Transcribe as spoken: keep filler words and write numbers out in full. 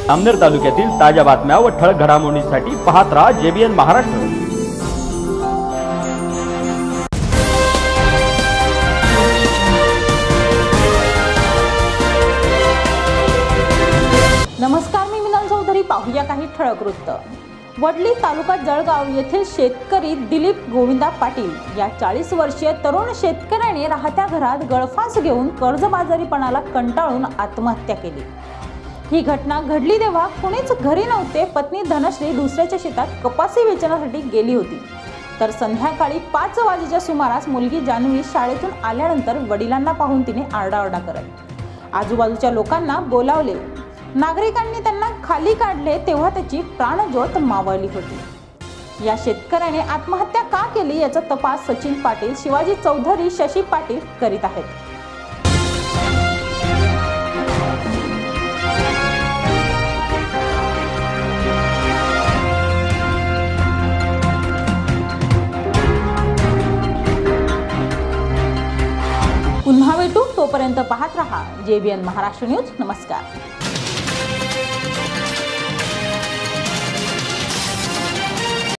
अमनेर तालुक्यातील ताज्या बातम्या व ठळक घडामोडींसाठी पाहत राहा जेबीएन महाराष्ट्र। नमस्कार, मी मिनल चौधरी। पाहूया काही ठळक वृत्त। वडली तालुका जळगाव येथील शेतकरी दिलीप गोविंदा पाटील या चाळीस वर्षीय तरुण शेतकऱ्याने राहत्या घरात गळफास घेऊन कर्जबाजारीपणाला कंटाळून आत्महत्या केली। ही घटना घडली तेव्हा कुणीच घरी नव्हते। पत्नी धनश्री दुसऱ्याच्या शेतात कपासी वेचण्यासाठी गेली होती, तर संध्याकाळी पाच वाजेच्या सुमारास मुलगी जान्हवी शाळेतून आल्यानंतर वडिलांना पाहून तिने आरडाओरडा करत आजूबाजूच्या लोकांना बोलावले। नागरिकांनी त्यांना खाली काढले तेव्हा त्याची प्राणज्योत मावळली होती। या शेतकऱ्याने आत्महत्या का केली याचा तपास सचिन पाटील, शिवाजी चौधरी, शशी पाटील करीत आहेत। पुन्हा भेटू, तोपर्यंत पाहत रहा जेबीएन महाराष्ट्र न्यूज। नमस्कार।